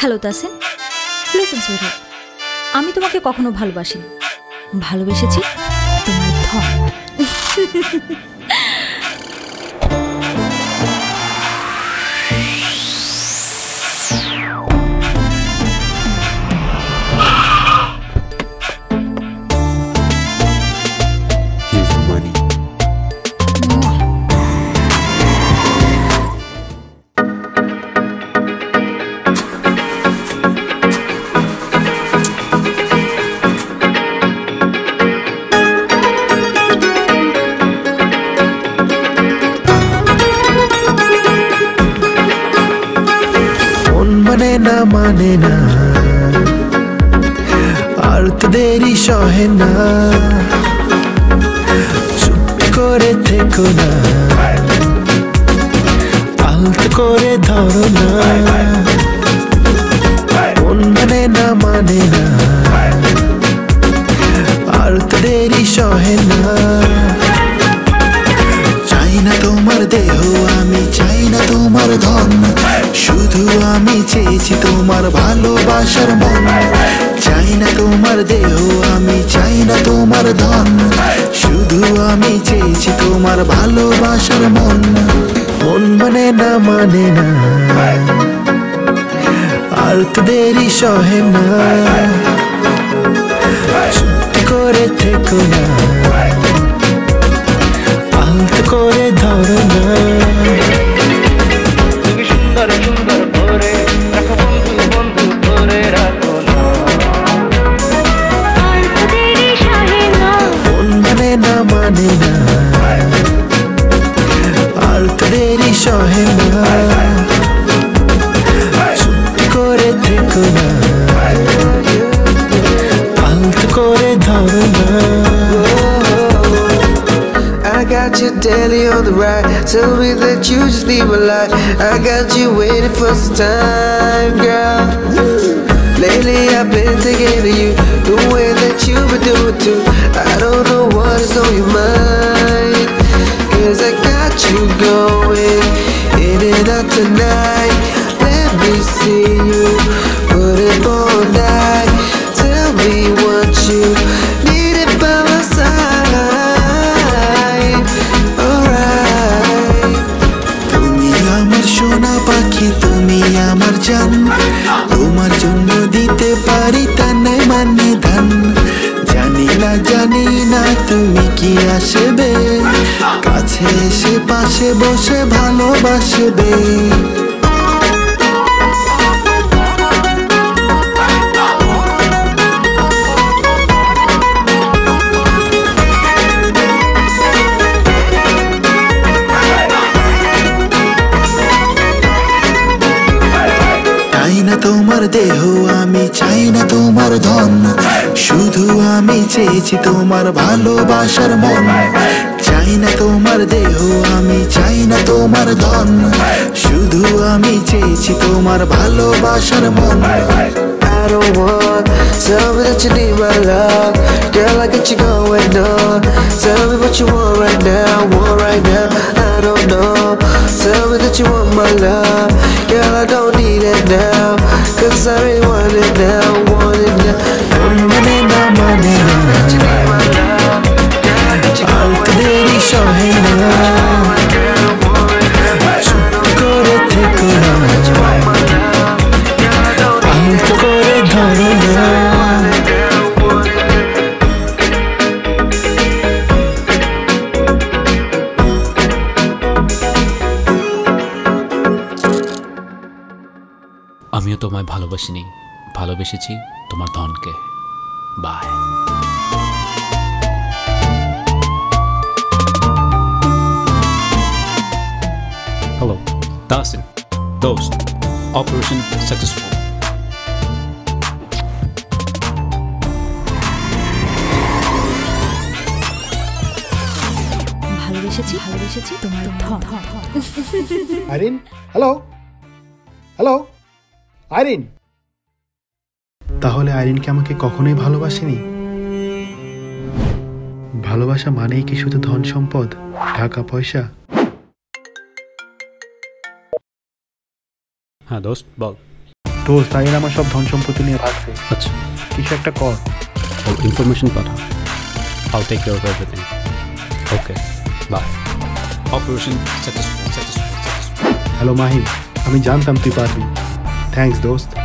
Hello Tasin, listen sweetheart, আমি তোমাকে কখনো ভালোবাসিনি, ভালোবেসেছি তোমার ধন। মানে না আর তো দেরি সহে না, চুপ করে থেকো না, আলতো করে ধরো না। মন মানে না আর তো দেরি সহে না। চাই না তোমার দেহ, আমি চাই না তোমার ধন, শুধু আমি চেয়েছি তোমার ভালোবাসার মন। চাই না তোমার দেহ, আমি চাই না তোমার ধন, শুধু আমি চেয়েছি তোমার ভালোবাসার মন। মন মানে না আর তো দেরি সহে না, চুপ করে থেকো না, আলতো করে ধরো না। মানে না আর তো দেরি সহে না, চুপ করে থেকো না, আলতো করে ধরো না। I got you daily on the ride, tell me that you just need my life. I got you waiting for some time, girl. Lately I've been thinking of you, the way that you've been doing too. I don't know what is on your mind, 'cause I got you going in and out tonight. Let me see you put it all night. Tell me what you need it by my side. Alright. তুমি আমার সোনা পাখি, তুমি আমার জান, তোমার জন্য দিতে পারি তানে মানে ধান। জানি না তুমি কি আসবে, কাছে এসে পাশে বসে ভালোবাসবে। তোমার দেহ, আমি চাই না তোমার ধন, শুধু আমি চেয়েছি তোমার ভালোবাসার মন। চাই না তোমার দেহ, আমি চাই না তোমার ধন, শুধু আমি চেয়েছি তোমার ভালোবাসার মন। I don't want, tell me that you need my love, girl, I got you going on. Tell me what you want right now, I don't know. Tell me that you want my love, girl, I don't need it now, 'cause I really want it now. মানে না আর তো দেরি সহে না, চুপ করে থেকো না, আলতো করে ধরো না। আমিও তোমায় ভালোবাসিনি, ভালোবেসেছি তোমার ধনকে। বাই। হ্যালো তাসিন, দোস্ত, অপারেশন সাকসেসফুল। ভালোবেসেছি তোমার ধন। Irene, hello Irene. তাহলে আইরিন কি আমাকে কখনোই ভালোবাসেনি? ভালোবাসা মানেই কি শুধু ধন সম্পদ, টাকা পয়সা? হ্যাঁ দোস্ত, বল। দোস্ত আরিয়ান আমার সব ধন সম্পত্তি নিয়ে ভাগছে। আচ্ছা, কিছু একটা কর। ও ইনফরমেশন পাঠা। I'll take care of everything. Okay, bye. Operation successful. Hello Mahim, আমি জানতাম তুই পারবি। থ্যাঙ্কস দোস্ত।